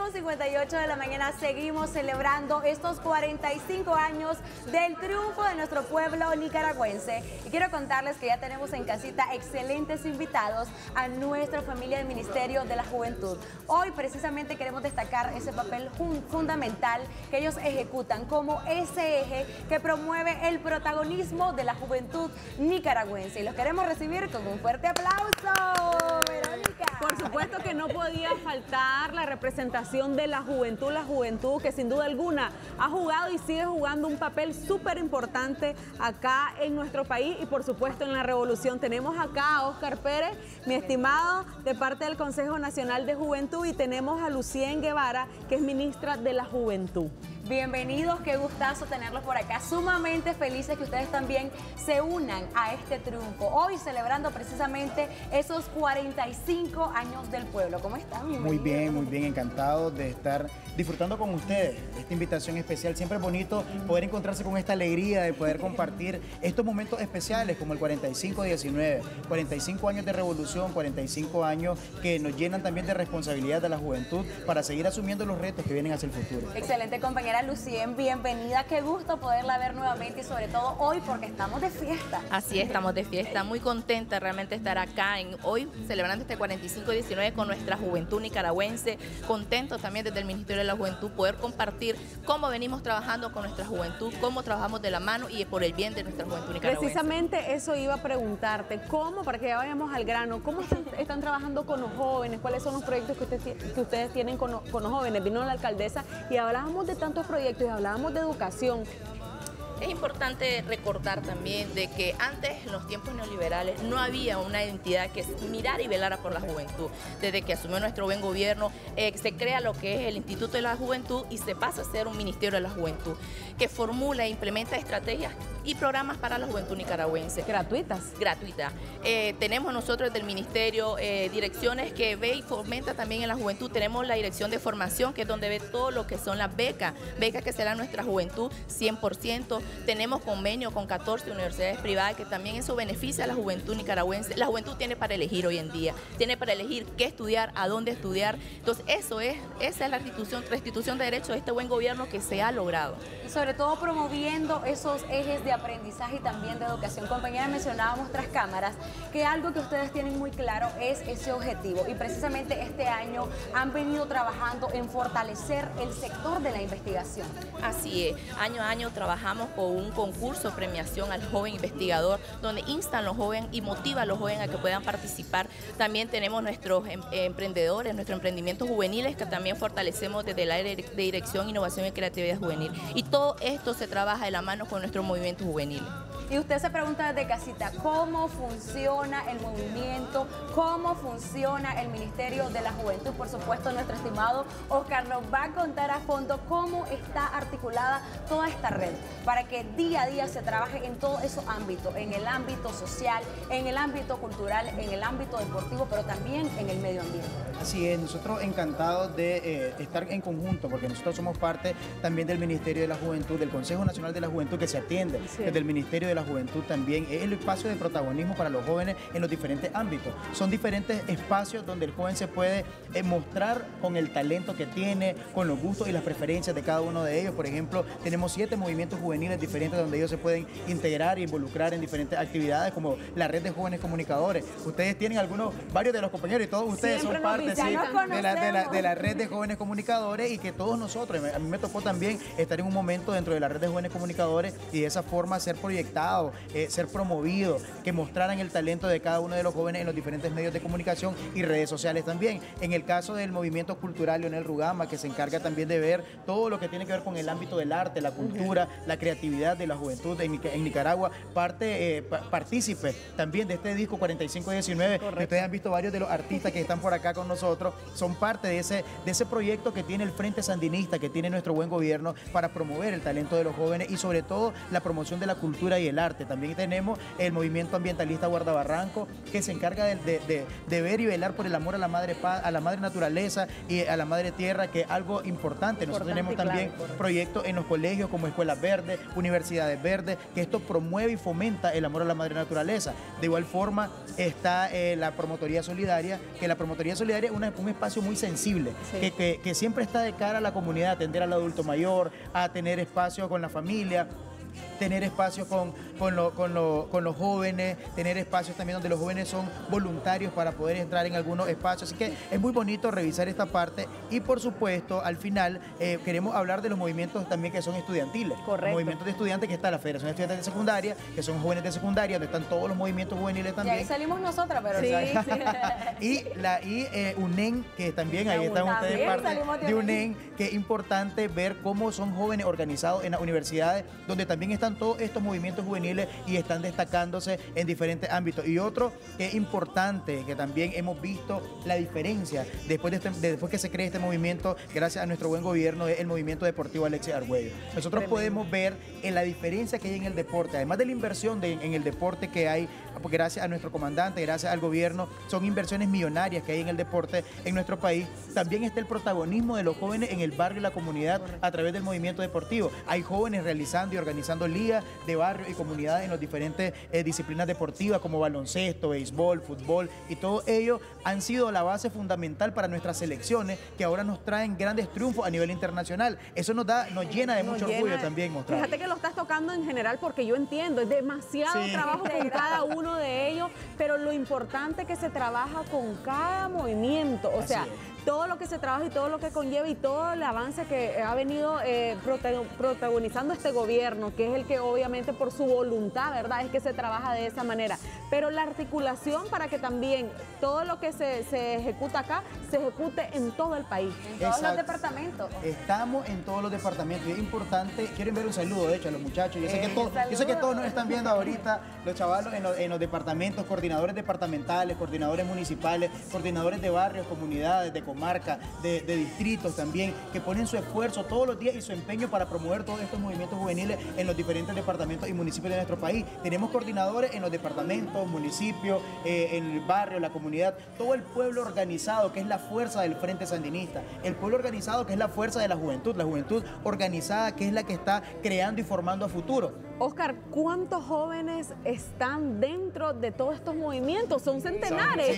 5:58 de la mañana seguimos celebrando estos 45 años del triunfo de nuestro pueblo nicaragüense. Y quiero contarles que ya tenemos en casita excelentes invitados a nuestra familia del Ministerio de la Juventud. Hoy precisamente queremos destacar ese papel fundamental que ellos ejecutan como ese eje que promueve el protagonismo de la juventud nicaragüense. Y los queremos recibir con un fuerte aplauso. Verónica. Por supuesto que no podía faltar la representación de la juventud que sin duda alguna ha jugado y sigue jugando un papel súper importante acá en nuestro país y por supuesto en la revolución. Tenemos acá a Óscar Pérez, mi estimado, de parte del Consejo Nacional de Juventud, y tenemos a Lucien Guevara, que es ministra de la Juventud. Bienvenidos, qué gustazo tenerlos por acá, sumamente felices que ustedes también se unan a este triunfo, hoy celebrando precisamente esos 45 años del pueblo. ¿Cómo están? Muy bien, encantado de estar disfrutando con ustedes esta invitación especial. Siempre es bonito poder encontrarse con esta alegría de poder compartir estos momentos especiales como el 45-19, 45 años de revolución, 45 años que nos llenan también de responsabilidad de la juventud para seguir asumiendo los retos que vienen hacia el futuro. Excelente, compañera Lucien, bienvenida, qué gusto poderla ver nuevamente y sobre todo hoy porque estamos de fiesta. Así es, estamos de fiesta, muy contenta realmente de estar acá hoy celebrando este 45-19 con nuestra juventud nicaragüense, contentos también desde el Ministerio de la Juventud poder compartir cómo venimos trabajando con nuestra juventud, cómo trabajamos de la mano y por el bien de nuestra juventud nicaragüense. Precisamente eso iba a preguntarte, ¿cómo, para que ya vayamos al grano, cómo están trabajando con los jóvenes? ¿Cuáles son los proyectos que ustedes tienen con los jóvenes? Vino la alcaldesa y hablábamos de tantos proyectos y hablábamos de educación. Es importante recordar también de que antes, en los tiempos neoliberales, no había una entidad que mirara y velara por la juventud. Desde que asumió nuestro buen gobierno, se crea lo que es el Instituto de la Juventud y se pasa a ser un Ministerio de la Juventud, que formula e implementa estrategias y programas para la juventud nicaragüense. ¿Gratuitas? Gratuitas. Tenemos nosotros del Ministerio direcciones que ve y fomenta también en la juventud. Tenemos la dirección de formación, que es donde ve todo lo que son las becas que será nuestra juventud 100%. Tenemos convenio con 14 universidades privadas, que también eso beneficia a la juventud nicaragüense. La juventud tiene para elegir hoy en día, tiene para elegir qué estudiar, a dónde estudiar. Entonces esa es la restitución de derechos de este buen gobierno que se ha logrado. Y sobre todo promoviendo esos ejes de aprendizaje y también de educación. Compañera, mencionábamos tras cámaras que algo que ustedes tienen muy claro es ese objetivo y precisamente este año han venido trabajando en fortalecer el sector de la investigación. Así es, año a año trabajamos con un concurso premiación al joven investigador donde instan a los jóvenes y motiva a los jóvenes a que puedan participar. También tenemos nuestros emprendedores, nuestros emprendimientos juveniles que también fortalecemos desde el área de dirección, innovación y creatividad juvenil. Y todo esto se trabaja de la mano con nuestros movimientos juveniles. Y usted se pregunta desde casita, ¿cómo funciona el movimiento? ¿Cómo funciona el Ministerio de la Juventud? Por supuesto, nuestro estimado Óscar nos va a contar a fondo cómo está articulada toda esta red para que día a día se trabaje en todos esos ámbitos, en el ámbito social, en el ámbito cultural, en el ámbito deportivo, pero también en el medio ambiente. Así es, nosotros encantados de estar en conjunto, porque nosotros somos parte también del Ministerio de la Juventud, del Consejo Nacional de la Juventud que se atiende, desde el Ministerio de la Juventud también. Es el espacio de protagonismo para los jóvenes en los diferentes ámbitos. Son diferentes espacios donde el joven se puede mostrar con el talento que tiene, con los gustos y las preferencias de cada uno de ellos. Por ejemplo, tenemos 7 movimientos juveniles diferentes donde ellos se pueden integrar e involucrar en diferentes actividades como la red de jóvenes comunicadores. Ustedes tienen varios de los compañeros y todos ustedes son parte de la red de jóvenes comunicadores y que todos nosotros, a mí me tocó también estar en un momento dentro de la red de jóvenes comunicadores y de esa forma ser proyectado, ser promovido, que mostraran el talento de cada uno de los jóvenes en los diferentes medios de comunicación y redes sociales también. En el caso del movimiento cultural, Leonel Rugama, que se encarga también de ver todo lo que tiene que ver con el ámbito del arte, la cultura, la creatividad de la juventud en Nicaragua, partícipe también de este disco 45-19. Ustedes han visto varios de los artistas que están por acá con nosotros, son parte de ese proyecto que tiene el Frente Sandinista, que tiene nuestro buen gobierno para promover el talento de los jóvenes y sobre todo la promoción de la cultura y el arte. También tenemos el movimiento ambientalista Guardabarranco, que se encarga de ver y velar por el amor a la madre naturaleza y a la madre tierra, que es algo importante. Nosotros tenemos también proyectos en los colegios como Escuelas Verdes, Universidades Verdes, que esto promueve y fomenta el amor a la madre naturaleza. De igual forma está la Promotoría Solidaria, que la Promotoría Solidaria es un espacio muy sensible, sí, que siempre está de cara a la comunidad, a atender al adulto mayor, a tener espacio con la familia, tener espacios con los jóvenes, tener espacios también donde los jóvenes son voluntarios para poder entrar en algunos espacios. Así que es muy bonito revisar esta parte y, por supuesto, al final queremos hablar de los movimientos también que son estudiantiles. Correcto. Los movimientos de estudiantes, que está la Federación de Estudiantes de Secundaria, que son jóvenes de secundaria, donde están todos los movimientos juveniles también. Y ahí salimos nosotras, pero sí. y UNEN, que también ahí están ustedes parte de UNEN, que es importante ver cómo son jóvenes organizados en las universidades, donde también están todos estos movimientos juveniles y están destacándose en diferentes ámbitos. Y otro que es importante, que también hemos visto la diferencia después que se crea este movimiento, gracias a nuestro buen gobierno, es el movimiento deportivo Alexis Argüello. Nosotros podemos ver en la diferencia que hay en el deporte, además de la inversión en el deporte que hay, gracias a nuestro comandante, gracias al gobierno, son inversiones millonarias que hay en el deporte en nuestro país. También está el protagonismo de los jóvenes en el barrio y la comunidad a través del movimiento deportivo. Hay jóvenes realizando y organizando ligas de barrio y comunidades en las diferentes disciplinas deportivas como baloncesto, béisbol, fútbol, y todo ello han sido la base fundamental para nuestras selecciones, que ahora nos traen grandes triunfos a nivel internacional. Eso nos llena de mucho orgullo también mostrar. Fíjate que lo estás tocando en general, porque yo entiendo, es demasiado trabajo con cada uno de ellos, pero lo importante es que se trabaja con cada movimiento, o sea, todo lo que se trabaja y todo lo que conlleva y todo el avance que ha venido protagonizando este gobierno, que es el que obviamente por su voluntad, ¿verdad?, es que se trabaja de esa manera. Pero la articulación para que también todo lo que se ejecuta acá, se ejecute en todo el país. En todos los departamentos. Estamos en todos los departamentos y es importante, quiero enviar un saludo, de hecho, a los muchachos. Yo sé que todos nos están viendo ahorita, los chavalos en los departamentos, coordinadores departamentales, coordinadores municipales, coordinadores de barrios, comunidades, de comarca, de distritos también, que ponen su esfuerzo todos los días y su empeño para promover todos estos movimientos juveniles en los diferentes departamentos y municipios de nuestro país. Tenemos coordinadores en los departamentos, municipios, en el barrio, la comunidad, todo el pueblo organizado, que es la fuerza del Frente Sandinista, el pueblo organizado, que es la fuerza de la juventud organizada, que es la que está creando y formando a futuro. Oscar, ¿cuántos jóvenes están dentro de todos estos movimientos? Son centenares.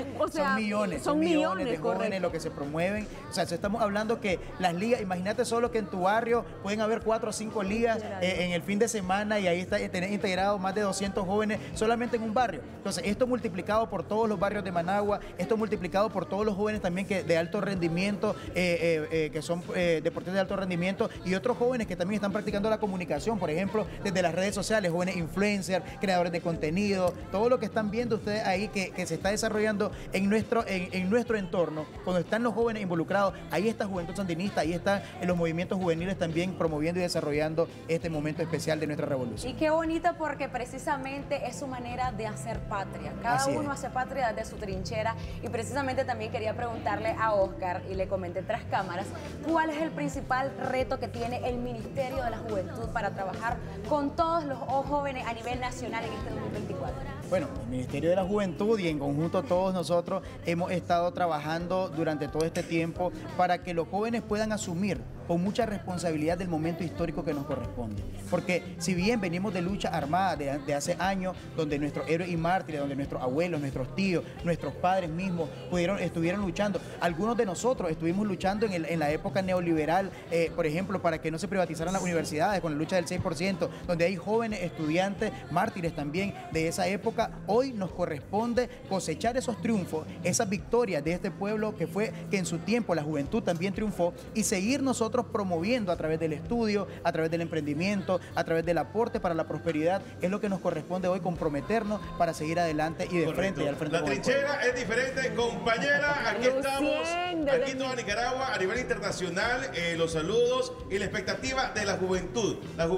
Son millones de jóvenes los que se promueven. O sea, estamos hablando que las ligas, imagínate solo que en tu barrio pueden haber 4 o 5 ligas en el fin de semana y ahí tenés integrados más de 200 jóvenes solamente en un barrio. Entonces, esto multiplicado por todos los barrios de Managua, esto multiplicado por todos los jóvenes también de alto rendimiento, que son deportistas de alto rendimiento, y otros jóvenes que también están practicando la comunicación, por ejemplo, desde las redes sociales, jóvenes influencers, creadores de contenido, todo lo que están viendo ustedes ahí que se está desarrollando en nuestro entorno. Cuando están los jóvenes involucrados, ahí está Juventud Sandinista, ahí están los movimientos juveniles también promoviendo y desarrollando este momento especial de nuestra revolución. Y qué bonito, porque precisamente es su manera de hacer patria. Cada uno hace patria desde su trinchera, y precisamente también quería preguntarle a Oscar, y le comenté tras cámaras, ¿cuál es el principal reto que tiene el Ministerio de la Juventud para trabajar con todos los jóvenes a nivel nacional en este 2024? Bueno, el Ministerio de la Juventud y en conjunto todos nosotros hemos estado trabajando durante todo este tiempo para que los jóvenes puedan asumir con mucha responsabilidad del momento histórico que nos corresponde. Porque si bien venimos de lucha armada de hace años, donde nuestros héroes y mártires, donde nuestros abuelos, nuestros tíos, nuestros padres mismos estuvieron luchando, algunos de nosotros estuvimos luchando en la época neoliberal, por ejemplo, para que no se privatizaran las universidades con la lucha del 6%, donde hay jóvenes estudiantes, mártires también de esa época. Hoy nos corresponde cosechar esos triunfos, esas victorias de este pueblo que en su tiempo la juventud también triunfó, y seguir nosotros promoviendo a través del estudio, a través del emprendimiento, a través del aporte para la prosperidad. Es lo que nos corresponde hoy, comprometernos para seguir adelante y de frente y al frente. La trinchera es diferente, compañera. Aquí estamos, aquí toda Nicaragua a nivel internacional. Los saludos y la expectativa de la juventud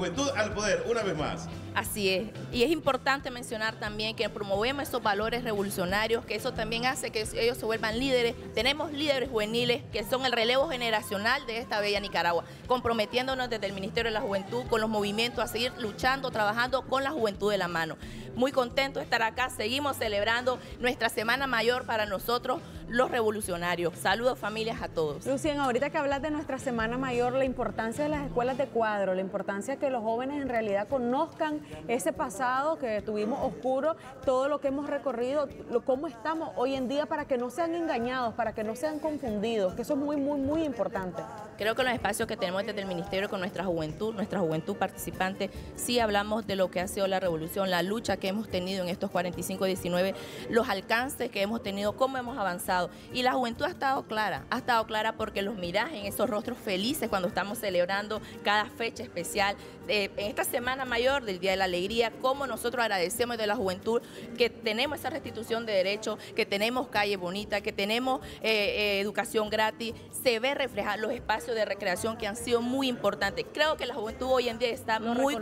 al poder, una vez más. Así es, y es importante mencionar también que promovemos esos valores revolucionarios, que eso también hace que ellos se vuelvan líderes. Tenemos líderes juveniles que son el relevo generacional de esta bella Nicaragua, comprometiéndonos desde el Ministerio de la Juventud con los movimientos a seguir luchando, trabajando con la juventud de la mano. Muy contento de estar acá, seguimos celebrando nuestra Semana Mayor para nosotros, los revolucionarios. Saludos, familias, a todos. Lucien, ahorita que hablas de nuestra Semana Mayor, la importancia de las escuelas de cuadro, la importancia que los jóvenes en realidad conozcan ese pasado que tuvimos oscuro, todo lo que hemos recorrido, cómo estamos hoy en día, para que no sean engañados, para que no sean confundidos, que eso es muy, muy, muy importante. Creo que en los espacios que tenemos desde el Ministerio con nuestra juventud participante, sí hablamos de lo que ha sido la revolución, la lucha que hemos tenido en estos 45-19, los alcances que hemos tenido, cómo hemos avanzado. Y la juventud ha estado clara porque los mirás en esos rostros felices cuando estamos celebrando cada fecha especial. En esta Semana Mayor del Día de la Alegría, cómo nosotros agradecemos de la juventud que tenemos esa restitución de derechos, que tenemos calle bonita, que tenemos educación gratis, se ve reflejar los espacios de recreación que han sido muy importantes. Creo que la juventud hoy en día está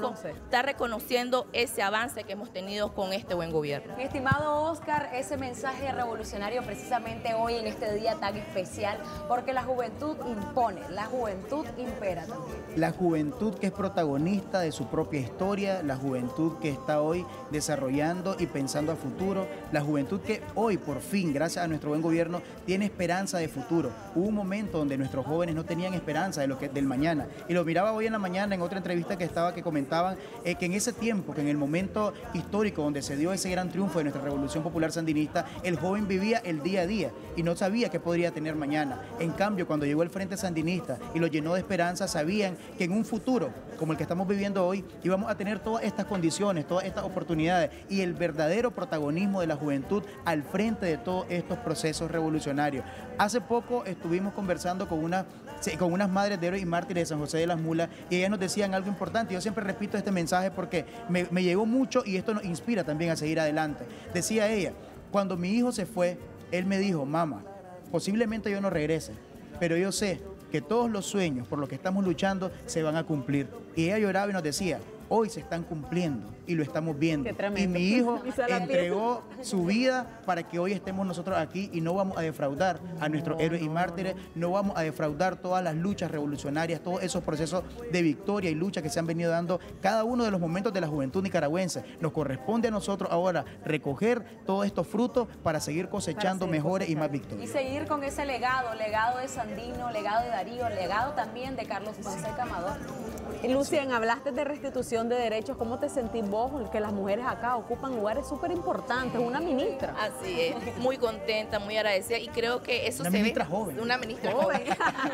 reconociendo ese avance que hemos tenido con este buen gobierno. Mi estimado Oscar, ese mensaje revolucionario precisamente hoy en este día tan especial, porque la juventud impone, la juventud impera también. La juventud que es protagonista de su propia historia, la juventud que está hoy desarrollando y pensando a futuro, la juventud que hoy por fin, gracias a nuestro buen gobierno, tiene esperanza de futuro. Hubo un momento donde nuestros jóvenes no tenían esperanza del mañana, y lo miraba hoy en la mañana en otra entrevista que comentaban que en ese tiempo, que en el momento histórico donde se dio ese gran triunfo de nuestra Revolución Popular Sandinista, el joven vivía el día a día y no sabía qué podría tener mañana. En cambio, cuando llegó el Frente Sandinista y lo llenó de esperanza, sabían que en un futuro como el que estamos viviendo hoy íbamos a tener todas estas condiciones, todas estas oportunidades y el verdadero protagonismo de la juventud al frente de todos estos procesos revolucionarios. Hace poco estuvimos conversando con unas madres de héroes y mártires de San José de las Mulas, y ellas nos decían algo importante. Yo siempre repito este mensaje porque me llegó mucho y esto nos inspira también a seguir adelante. Decía ella: cuando mi hijo se fue, él me dijo: mamá, posiblemente yo no regrese, pero yo sé que todos los sueños por los que estamos luchando se van a cumplir. Y ella lloraba y nos decía: hoy se están cumpliendo y lo estamos viendo. Y mi hijo entregó su vida para que hoy estemos nosotros aquí, y no vamos a defraudar a nuestros héroes y mártires, no vamos a defraudar todas las luchas revolucionarias, todos esos procesos de victoria y lucha que se han venido dando cada uno de los momentos de la juventud nicaragüense. Nos corresponde a nosotros ahora recoger todos estos frutos para seguir cosechando mejores y más victorias. Y seguir con ese legado de Sandino, legado de Darío, legado también de Carlos Fonseca Amador. Lucien, hablaste de restitución de derechos. ¿Cómo te sentís vos que las mujeres acá ocupan lugares súper importantes? Una ministra. Así es, muy contenta, muy agradecida, y creo que eso una se ministra ve. Joven. Una ministra joven.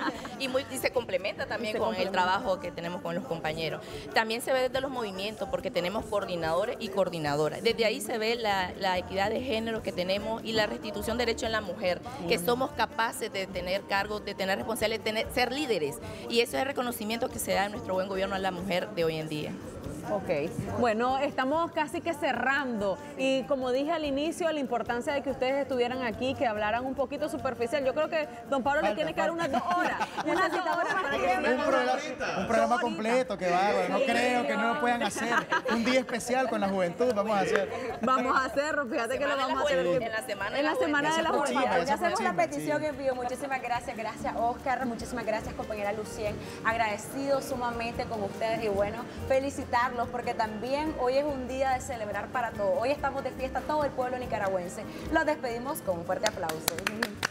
y se complementa también con el trabajo que tenemos con los compañeros. También se ve desde los movimientos, porque tenemos coordinadores y coordinadoras. Desde ahí se ve la equidad de género que tenemos y la restitución de derechos en la mujer, que somos capaces de tener cargos, de tener responsabilidades, de ser líderes. Y eso es el reconocimiento que se da en nuestro buen gobierno a la mujer de hoy en día. Ok, bueno, estamos casi que cerrando, y como dije al inicio, la importancia de que ustedes estuvieran aquí, que hablaran un poquito superficial. Yo creo que don Pablo le tiene que dar unas 2 horas. Unas 2 horas para que un programa completo, que bárbaro. No creo que no lo puedan hacer. Un día especial con la juventud vamos a hacer. Vamos a hacerlo, fíjate que lo vamos a hacer en la Semana de la Juventud. Ya hacemos una petición en vivo. Muchísimas gracias, Oscar, muchísimas gracias, compañera Lucien. Agradecido sumamente con ustedes, y bueno, felicitarlos, porque también hoy es un día de celebrar para todos. Hoy estamos de fiesta todo el pueblo nicaragüense. Los despedimos con un fuerte aplauso.